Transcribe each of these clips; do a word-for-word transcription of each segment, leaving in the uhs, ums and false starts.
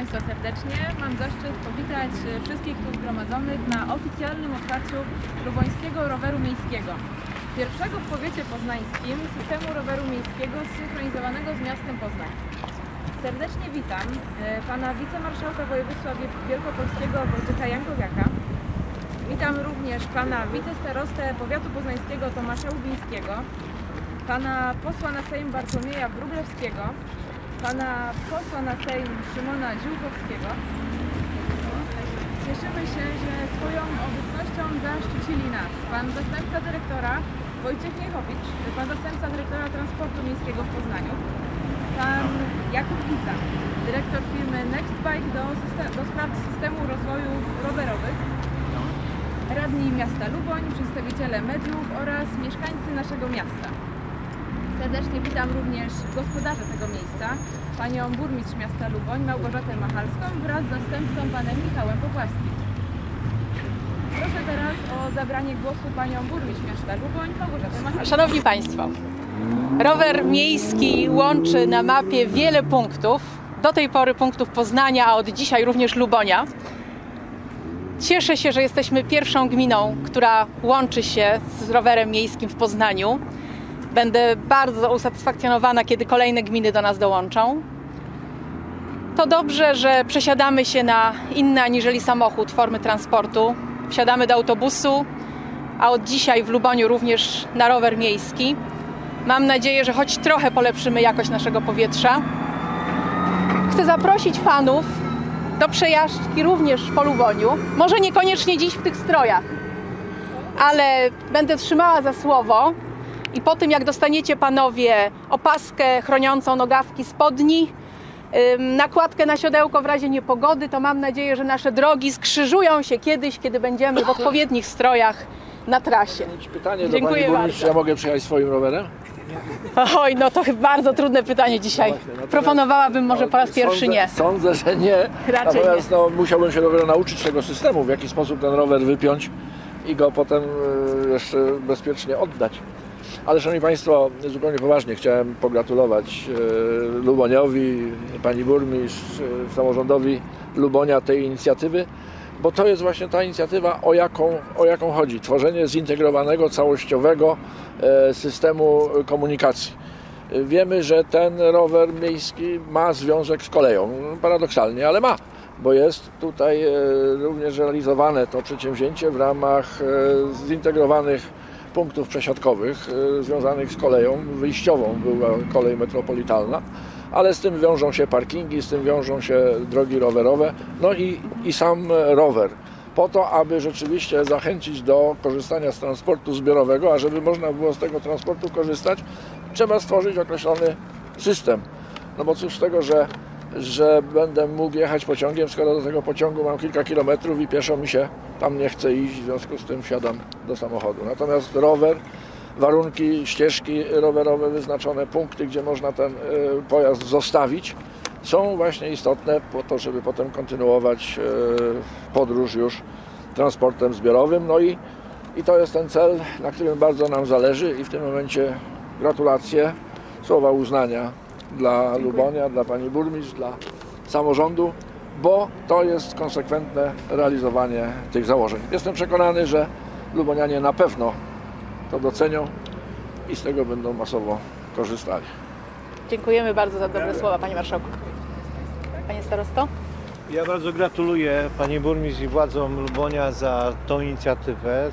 Państwa serdecznie. Mam zaszczyt powitać wszystkich tu zgromadzonych na oficjalnym otwarciu lubońskiego roweru miejskiego. Pierwszego w powiecie poznańskim systemu roweru miejskiego zsynchronizowanego z miastem Poznań. Serdecznie witam pana wicemarszałka województwa wielkopolskiego Wojciecha Jankowiaka. Witam również pana wicestarostę powiatu poznańskiego Tomasza Łubińskiego, pana posła na Sejm Bartłomieja Wróblewskiego, pana posła na Sejm Szymona Ziółkowskiego. Cieszymy się, że swoją obecnością zaszczycili nas pan zastępca dyrektora Wojciech Niechowicz, pan zastępca dyrektora transportu miejskiego w Poznaniu, pan Jakub Giza, dyrektor firmy Nextbike do, do spraw systemu rozwoju rowerowych, radni miasta Luboń, przedstawiciele mediów oraz mieszkańcy naszego miasta. Serdecznie witam również gospodarza tego miejsca, panią burmistrz miasta Luboń, Małgorzatę Machalską wraz z zastępcą panem Michałem Popławskim. Proszę teraz o zabranie głosu panią burmistrz miasta Luboń, Małgorzatę Machalską. Szanowni Państwo, rower miejski łączy na mapie wiele punktów, do tej pory punktów Poznania, a od dzisiaj również Lubonia. Cieszę się, że jesteśmy pierwszą gminą, która łączy się z rowerem miejskim w Poznaniu. Będę bardzo usatysfakcjonowana, kiedy kolejne gminy do nas dołączą. To dobrze, że przesiadamy się na inne aniżeli samochód formy transportu. Wsiadamy do autobusu, a od dzisiaj w Luboniu również na rower miejski. Mam nadzieję, że choć trochę polepszymy jakość naszego powietrza. Chcę zaprosić panów do przejażdżki również po Luboniu. Może niekoniecznie dziś w tych strojach, ale będę trzymała za słowo. I po tym, jak dostaniecie panowie opaskę chroniącą nogawki spodni, nakładkę na siodełko w razie niepogody, to mam nadzieję, że nasze drogi skrzyżują się kiedyś, kiedy będziemy w odpowiednich strojach na trasie. Pytanie Dziękuję do pani burmistrz, bardzo. ja mogę przyjechać swoim rowerem? Oj, no to chyba bardzo trudne pytanie dzisiaj. Proponowałabym może po raz pierwszy sądzę, nie. Sądzę, że nie. Raczej Natomiast nie. no, musiałbym się dopiero nauczyć tego systemu, w jaki sposób ten rower wypiąć i go potem y, jeszcze bezpiecznie oddać. Ale szanowni Państwo, zupełnie poważnie chciałem pogratulować y, Luboniowi, pani burmistrz, y, samorządowi Lubonia tej inicjatywy, bo to jest właśnie ta inicjatywa, o jaką, o jaką chodzi. Tworzenie zintegrowanego, całościowego e, systemu komunikacji. Wiemy, że ten rower miejski ma związek z koleją. Paradoksalnie, ale ma, bo jest tutaj e, również realizowane to przedsięwzięcie w ramach e, zintegrowanych punktów przesiadkowych e, związanych z koleją. Wyjściową była kolej metropolitalna, ale z tym wiążą się parkingi, z tym wiążą się drogi rowerowe, no i, i sam rower. Po to, aby rzeczywiście zachęcić do korzystania z transportu zbiorowego, a żeby można było z tego transportu korzystać, trzeba stworzyć określony system. No bo cóż z tego, że, że będę mógł jechać pociągiem, skoro do tego pociągu mam kilka kilometrów i pieszo mi się tam nie chce iść, w związku z tym wsiadam do samochodu. Natomiast rower, warunki, ścieżki rowerowe, wyznaczone punkty, gdzie można ten pojazd zostawić, są właśnie istotne po to, żeby potem kontynuować podróż już transportem zbiorowym. No i, i to jest ten cel, na którym bardzo nam zależy i w tym momencie gratulacje, słowa uznania dla Lubonia, dla pani burmistrz, dla samorządu, bo to jest konsekwentne realizowanie tych założeń. Jestem przekonany, że lubonianie na pewno to docenią i z tego będą masowo korzystali. Dziękujemy bardzo za dobre słowa, panie marszałku. Panie starosto? Ja bardzo gratuluję pani burmistrz i władzom Lubonia za tą inicjatywę.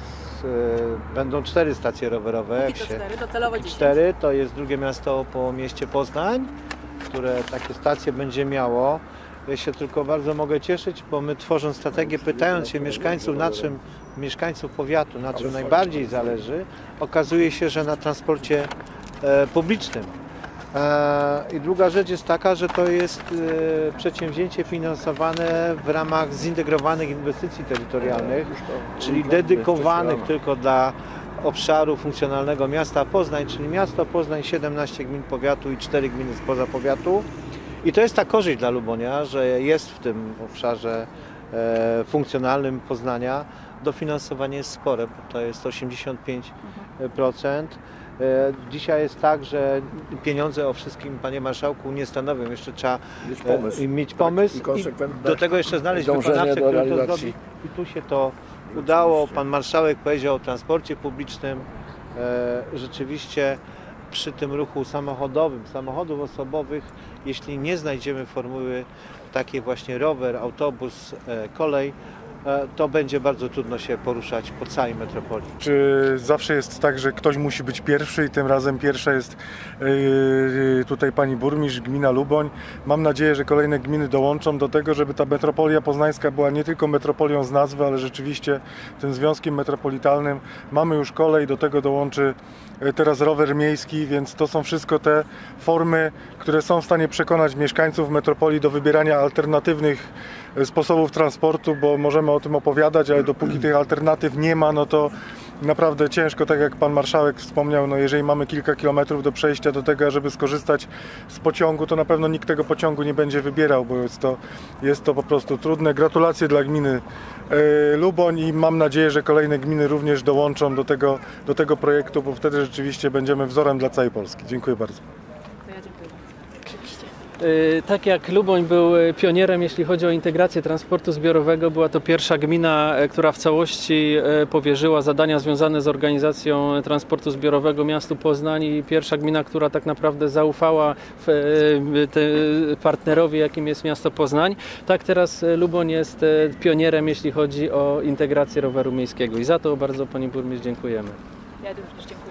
Będą cztery stacje rowerowe. Póki co cztery, docelowo dziesięć. Cztery to jest drugie miasto po mieście Poznań, które takie stacje będzie miało. Ja się tylko bardzo mogę cieszyć, bo my tworząc strategię, pytając się mieszkańców, na czym mieszkańców powiatu, na czym najbardziej zależy, okazuje się, że na transporcie e, publicznym. I druga rzecz jest taka, że to jest przedsięwzięcie finansowane w ramach zintegrowanych inwestycji terytorialnych, czyli dedykowanych tylko dla obszaru funkcjonalnego miasta Poznań, czyli miasto Poznań, siedemnaście gmin powiatu i cztery gminy spoza powiatu. I to jest ta korzyść dla Lubonia, że jest w tym obszarze funkcjonalnym Poznania dofinansowanie jest spore, bo to jest osiemdziesiąt pięć procent. Dzisiaj jest tak, że pieniądze o wszystkim, panie marszałku, nie stanowią. Jeszcze trzeba Mieć pomysł. e, mieć pomysł i konsekwentne do tego jeszcze znaleźć dążenie wykonawcę, do który to realizacji. zrobi. I tu się to udało. Pan marszałek powiedział o transporcie publicznym. E, rzeczywiście przy tym ruchu samochodowym, samochodów osobowych, jeśli nie znajdziemy formuły takiej właśnie rower, autobus, e, kolej, e, to będzie bardzo trudno się poruszać po całej metropolii. Czy zawsze jest tak, że ktoś musi być pierwszy i tym razem pierwsza jest yy, tutaj pani burmistrz, gmina Luboń. Mam nadzieję, że kolejne gminy dołączą do tego, żeby ta metropolia poznańska była nie tylko metropolią z nazwy, ale rzeczywiście tym związkiem metropolitalnym. Mamy już kolej, do tego dołączy teraz rower miejski, więc to są wszystko te formy, które są w stanie przekonać mieszkańców metropolii do wybierania alternatywnych sposobów transportu, bo możemy o tym opowiadać, ale dopóki tych alternatyw nie ma, no to naprawdę ciężko, tak jak pan marszałek wspomniał, no jeżeli mamy kilka kilometrów do przejścia do tego, żeby skorzystać z pociągu, to na pewno nikt tego pociągu nie będzie wybierał, bo jest to, jest to po prostu trudne. Gratulacje dla gminy e, Luboń i mam nadzieję, że kolejne gminy również dołączą do tego, do tego projektu, bo wtedy rzeczywiście będziemy wzorem dla całej Polski. Dziękuję bardzo. Tak jak Luboń był pionierem, jeśli chodzi o integrację transportu zbiorowego, była to pierwsza gmina, która w całości powierzyła zadania związane z organizacją transportu zbiorowego miastu Poznań i pierwsza gmina, która tak naprawdę zaufała partnerowi, jakim jest miasto Poznań. Tak teraz Luboń jest pionierem, jeśli chodzi o integrację roweru miejskiego i za to bardzo pani burmistrz dziękujemy. Ja również dziękuję.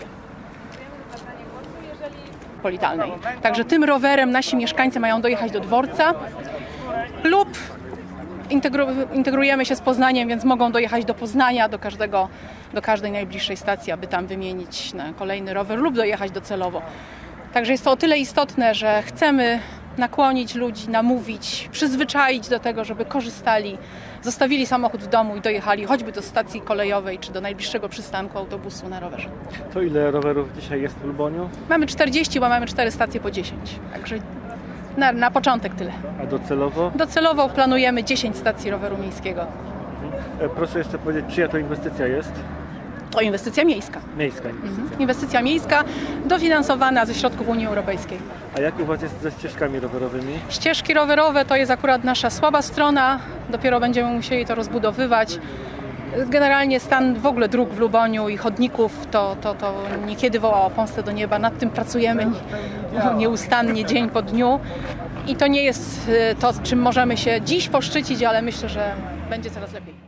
Metropolitalnej. Także tym rowerem nasi mieszkańcy mają dojechać do dworca lub integru, integrujemy się z Poznaniem, więc mogą dojechać do Poznania, do, każdego, do każdej najbliższej stacji, aby tam wymienić na kolejny rower lub dojechać docelowo. Także jest to o tyle istotne, że chcemy nakłonić ludzi, namówić, przyzwyczaić do tego, żeby korzystali, zostawili samochód w domu i dojechali choćby do stacji kolejowej czy do najbliższego przystanku autobusu na rowerze. To ile rowerów dzisiaj jest w Luboniu? Mamy czterdzieści, bo mamy cztery stacje po dziesięć. Także na, na początek tyle. A docelowo? Docelowo planujemy dziesięć stacji roweru miejskiego. Proszę jeszcze powiedzieć, czyja to inwestycja jest? To inwestycja miejska. Miejska inwestycja. Mhm. Inwestycja miejska dofinansowana ze środków Unii Europejskiej. A jak u Was jest ze ścieżkami rowerowymi? Ścieżki rowerowe to jest akurat nasza słaba strona. Dopiero będziemy musieli to rozbudowywać. Generalnie stan w ogóle dróg w Luboniu i chodników to, to, to niekiedy woła o pomstę do nieba. Nad tym pracujemy nieustannie, dzień po dniu. I to nie jest to, czym możemy się dziś poszczycić, ale myślę, że będzie coraz lepiej.